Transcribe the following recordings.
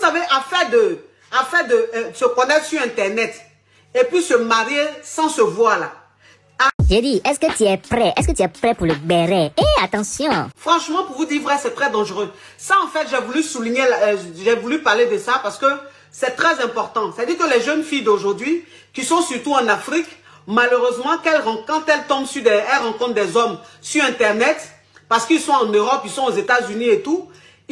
savez, afin de se connaître sur Internet et puis se marier sans se voir là. J'ai dit, est-ce que tu es prêt? Est-ce que tu es prêt pour le béret? Eh, attention! Franchement, pour vous dire vrai, c'est très dangereux. Ça, en fait, j'ai voulu souligner, j'ai voulu parler de ça parce que c'est très important. C'est-à-dire que les jeunes filles d'aujourd'hui, qui sont surtout en Afrique, malheureusement, quand elles tombent sur elles rencontrent des hommes sur Internet, parce qu'ils sont en Europe, ils sont aux États-Unis et tout,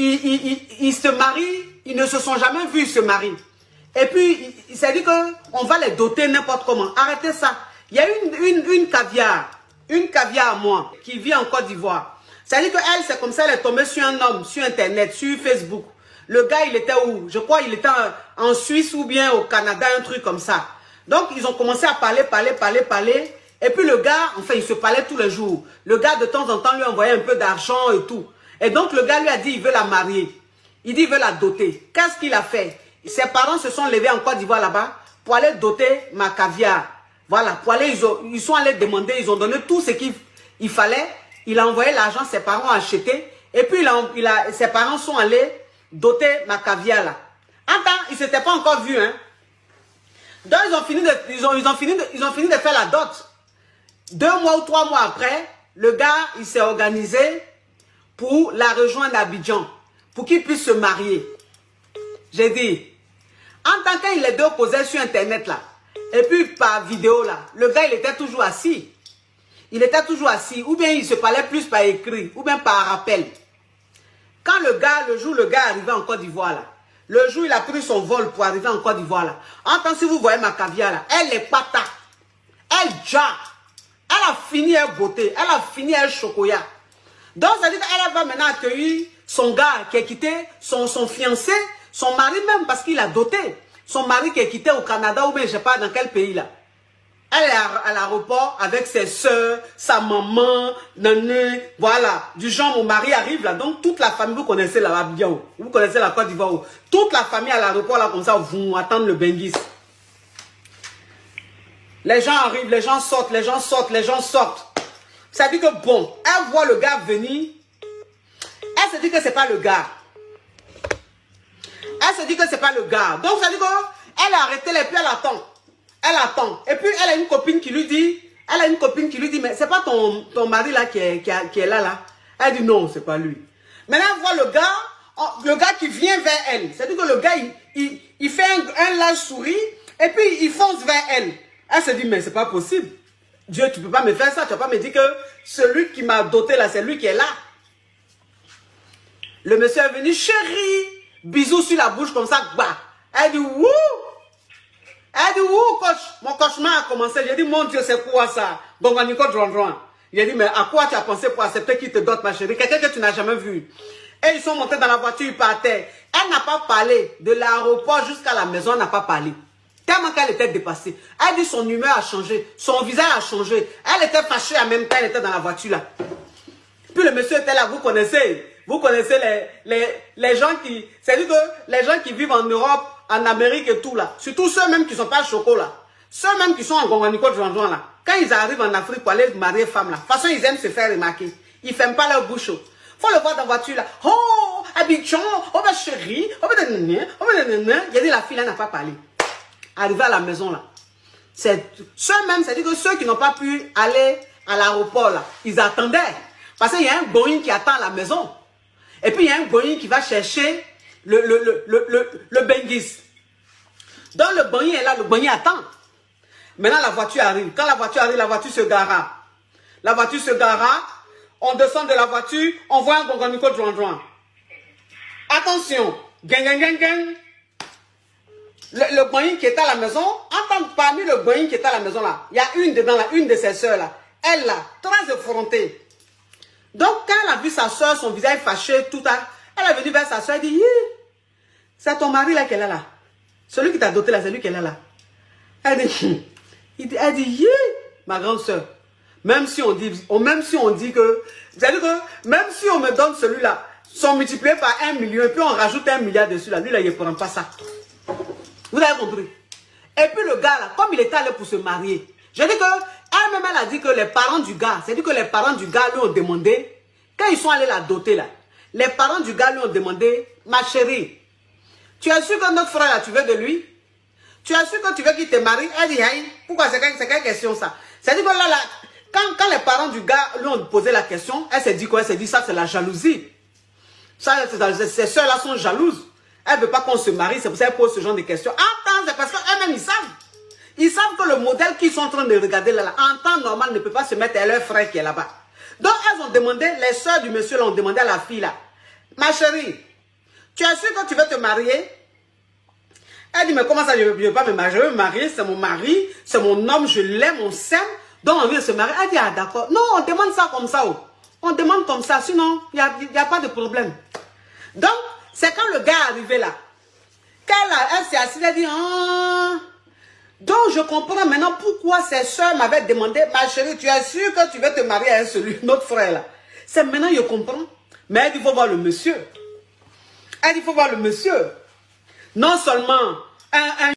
ils se marient, ils ne se sont jamais vus se marier. Et puis, c'est-à-dire qu'on va les doter n'importe comment. Arrêtez ça. Il y a une caviar à moi, qui vit en Côte d'Ivoire. C'est-à-dire qu'elle, c'est comme ça, elle est tombée sur un homme, sur Internet, sur Facebook. Le gars, il était où? Je crois qu'il était en Suisse ou bien au Canada, un truc comme ça. Donc, ils ont commencé à parler. Et puis le gars, enfin, il se parlait tous les jours. Le gars, de temps en temps, lui envoyait un peu d'argent et tout. Et donc, le gars lui a dit, il veut la marier. Il dit, il veut la doter. Qu'est-ce qu'il a fait? Ses parents se sont levés en Côte d'Ivoire là-bas pour aller doter ma caviar. Voilà, pour aller, ils sont allés demander, ils ont donné tout ce qu'il fallait. Il a envoyé l'argent, ses parents ont acheté. Et puis, ses parents sont allés doter ma caviar là. Attends, ils ne s'étaient pas encore vus, hein. Donc, ils ont fini de faire la dot. 2 mois ou 3 mois après, le gars, il s'est organisé pour la rejoindre à Abidjan, pour qu'il puisse se marier. J'ai dit, en tant qu'il les deux causaient sur Internet là, et puis par vidéo là, le gars, il était toujours assis. Il était toujours assis, ou bien il se parlait plus par écrit, ou bien par rappel. Quand le jour le gars arrivait en Côte d'Ivoire là, le jour il a pris son vol pour arriver en Côte d'Ivoire là, en tant que si vous voyez ma caviar là, elle est pata, elle jack, elle a fini elle beauté, elle a fini elle chocolat. Donc ça dit qu'elle va maintenant accueillir son gars qui a quitté, son fiancé, son mari même parce qu'il a doté. Son mari qui est quitté au Canada ou bien je sais pas dans quel pays là. Elle est à l'aéroport avec ses soeurs, sa maman, nané, voilà. Du genre, mon mari arrive là. Donc, toute la famille, vous connaissez là, bien, vous connaissez la Côte d'Ivoire. Toute la famille à l'aéroport là, comme ça, vous attendent le Benguis. Les gens arrivent, les gens sortent. Ça dit que bon, elle voit le gars venir. Elle se dit que c'est pas le gars. Donc, ça dit qu'elle a arrêté les pieds, elle attend. Elle attend. Et puis, elle a une copine qui lui dit, mais c'est pas ton mari là qui est là. Elle dit non, c'est pas lui. Maintenant, elle voit le gars qui vient vers elle. C'est-à-dire que le gars, il fait un large sourire et puis il fonce vers elle. Elle se dit, mais c'est pas possible. Dieu, tu peux pas me faire ça. Tu vas pas me dire que celui qui m'a doté là, c'est lui qui est là. Le monsieur est venu, chérie, bisous sur la bouche comme ça, bah. Elle dit, wouh! Elle dit, ouh, coach, mon cauchemar a commencé. J'ai dit, mon Dieu, c'est quoi ça? Donc, on y coach. Il a dit, mais à quoi tu as pensé pour accepter qu'il te dote, ma chérie? Quelqu'un que tu n'as jamais vu. Et ils sont montés dans la voiture, ils partaient. Elle n'a pas parlé. De l'aéroport jusqu'à la maison, elle n'a pas parlé. Tellement qu'elle était dépassée. Elle dit, son humeur a changé. Son visage a changé. Elle était fâchée en même temps, elle était dans la voiture là. Puis le monsieur était là, vous connaissez les gens qui... C'est-à-dire que les gens qui vivent en Europe, en Amérique et tout là, surtout ceux même qui ne sont pas choco là, ceux même qui sont en Gonganico de Jean-Jean là, quand ils arrivent en Afrique pour aller marier femme là, de toute façon ils aiment se faire remarquer. Ils ne ferment pas leur bouche. Faut le voir dans la voiture là. Oh, Abidjan, oh ma chérie, oh ma nanana, oh ma nanana. Il a dit la fille là n'a pas parlé. Arrivé à la maison là. C'est ceux même, c'est-à-dire que ceux qui n'ont pas pu aller à l'aéroport là, ils attendaient. Parce qu'il y a un Boeing qui attend à la maison. Et puis il y a un Boeing qui va chercher le Benguis. Donc le Boeing est là, le Boeing attend. Maintenant la voiture arrive. Quand la voiture arrive, la voiture se gara. La voiture se gara. On descend de la voiture, on voit un gonganico de Juan. Attention. Gang, gang, gang, gang. Le Boeing qui est à la maison, parmi le Boeing qui est à la maison là, il y a une dedans là, une de ses soeurs là. Elle là, très effrontée. Donc, quand elle a vu sa soeur, son visage fâché, tout ça, elle est venue vers sa soeur, elle dit, c'est ton mari là qu'elle a là. Celui qui t'a doté là, c'est lui qu'elle a là. Elle dit, ma grande soeur, même si on dit que, c'est-à-dire que, même si on me donne celui-là, sont multipliés par 1 million, et puis on rajoute 1 milliard dessus là, lui là, il ne prend pas ça. Vous avez compris? Et puis le gars là, comme il était allé pour se marier, je dis que, elle-même, elle a dit que les parents du gars, c'est-à-dire que les parents du gars lui ont demandé, quand ils sont allés la doter là, les parents du gars lui ont demandé, ma chérie, tu es sûr que notre frère là, tu veux de lui? Tu es sûr que tu veux qu'il te marie? Elle dit, hey, pourquoi c'est quelle question ça? C'est-à-dire que là, quand les parents du gars lui ont posé la question, elle s'est dit quoi? Elle s'est dit, ça c'est la jalousie. Ça, ces soeurs-là sont jalouses. Elle ne veut pas qu'on se marie, c'est pour ça qu'elle pose ce genre de questions. En temps, c'est parce qu'eux-mêmes, ils savent. Ils savent que le modèle qu'ils sont en train de regarder là, en temps normal, ne peut pas se mettre à leur frère qui est là-bas. Donc, elles ont demandé, les soeurs du monsieur l'ont demandé à la fille là, ma chérie, tu es sûre que tu veux te marier? Elle dit, mais comment ça, je ne veux pas me marier? Je veux me marier, c'est mon mari, c'est mon homme, je l'aime, on s'aime, donc on veut se marier. Elle dit, ah d'accord. Non, on demande ça comme ça. Oh. On demande comme ça, sinon, il n'y a pas de problème. Donc, c'est quand le gars est arrivé là, elle s'est assise, elle dit, ah, donc je comprends maintenant pourquoi ses soeurs m'avaient demandé, ma chérie, tu es sûre que tu veux te marier à celui, notre frère là? C'est maintenant, je comprends. Mais elle dit, il faut voir le monsieur. Elle dit, il faut voir le monsieur. Non seulement un